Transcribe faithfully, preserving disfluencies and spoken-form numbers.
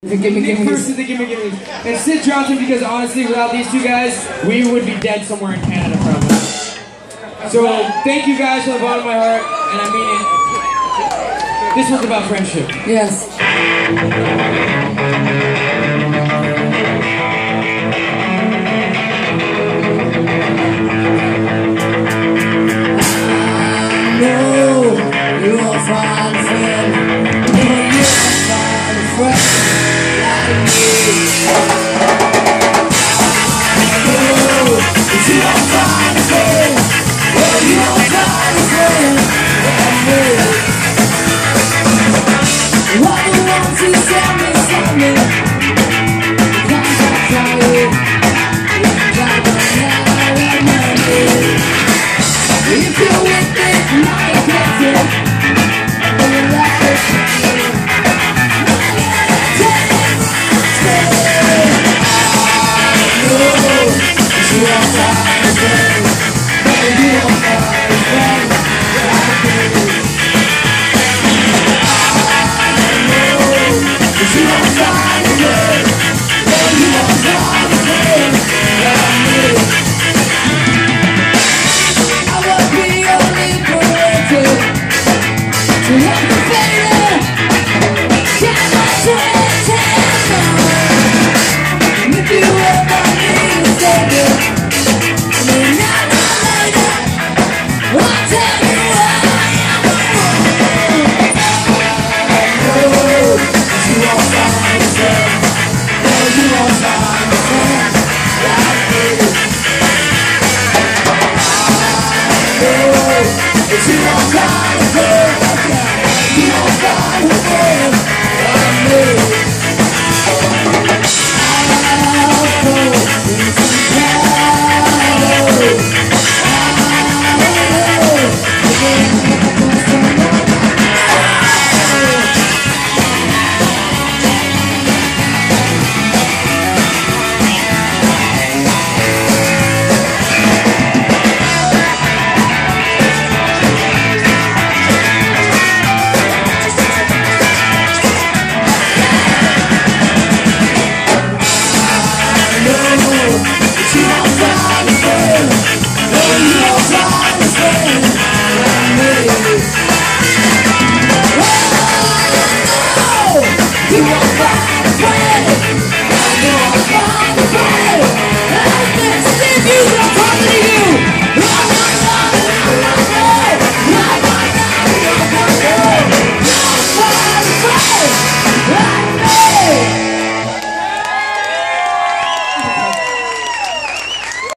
Gimme, gimme, Nick gimme. first did the gimme gimme. And Sid Johnson, because honestly, without these two guys, we would be dead somewhere in Canada probably. So thank you guys from the bottom of my heart, and I mean it. This was about friendship. Yes. I know you will find a friend, but you will find a friend like me. I know that you will find a friend, but you will find a friend like me. What the ones who tell me something, can't I tell you? Like I know money. If you're with me, now you get it. And you like it, take it, take it. I know you won't find a friend, but you won't find a friend like me. I know you won't find a friend, but you won't find a friend like me. I will be your liberator, to help the failure, get my attention. And if you ever need a savior, then now or later, I'll tell you I am the one. I know that you won't find a friend, no, you won't find a friend like me. If you won't find a friend, you won't find a friend like me. I'll go into shadow. You won't find a friend, you won't find